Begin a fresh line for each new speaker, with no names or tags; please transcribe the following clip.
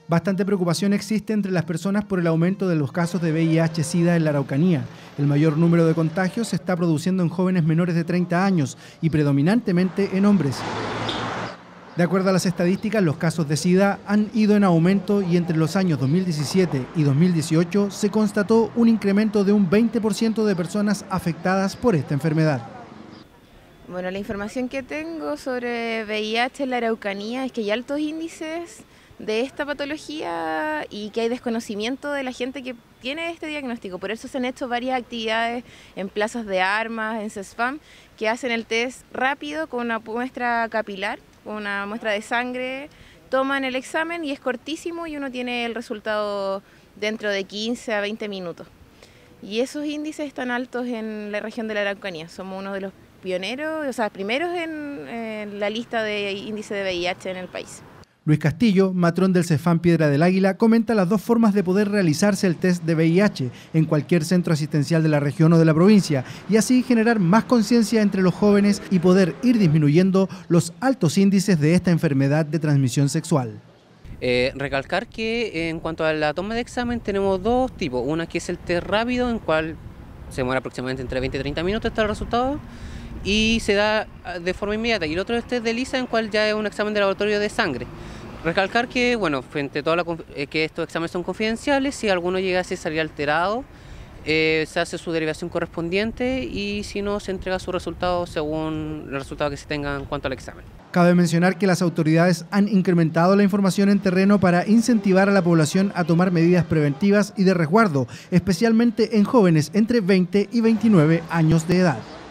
Bastante preocupación existe entre las personas por el aumento de los casos de VIH-Sida en la Araucanía. El mayor número de contagios se está produciendo en jóvenes menores de 30 años y predominantemente en hombres. De acuerdo a las estadísticas, los casos de SIDA han ido en aumento y entre los años 2017 y 2018 se constató un incremento de un 20% de personas afectadas por esta enfermedad.
Bueno, la información que tengo sobre VIH en la Araucanía es que hay altos índices de esta patología y que hay desconocimiento de la gente que tiene este diagnóstico. Por eso se han hecho varias actividades en plazas de armas, en CESFAM, que hacen el test rápido con una muestra capilar, con una muestra de sangre, toman el examen y es cortísimo y uno tiene el resultado dentro de 15 a 20 minutos. Y esos índices están altos en la región de la Araucanía. Somos uno de los pioneros, o sea, primeros en la lista de índice de VIH en el país.
Luis Castillo, matrón del CESFAM Piedra del Águila, comenta las dos formas de poder realizarse el test de VIH en cualquier centro asistencial de la región o de la provincia y así generar más conciencia entre los jóvenes y poder ir disminuyendo los altos índices de esta enfermedad de transmisión sexual.
Recalcar que en cuanto a la toma de examen tenemos dos tipos. Una que es el test rápido, en cual se demora aproximadamente entre 20 y 30 minutos hasta el resultado y se da de forma inmediata. Y el otro es el test de ELISA, en cual ya es un examen de laboratorio de sangre. Recalcar que, bueno, frente a que estos exámenes son confidenciales, si alguno llega a salir alterado, se hace su derivación correspondiente y si no, se entrega su resultado según el resultado que se tenga en cuanto al examen.
Cabe mencionar que las autoridades han incrementado la información en terreno para incentivar a la población a tomar medidas preventivas y de resguardo, especialmente en jóvenes entre 20 y 29 años de edad.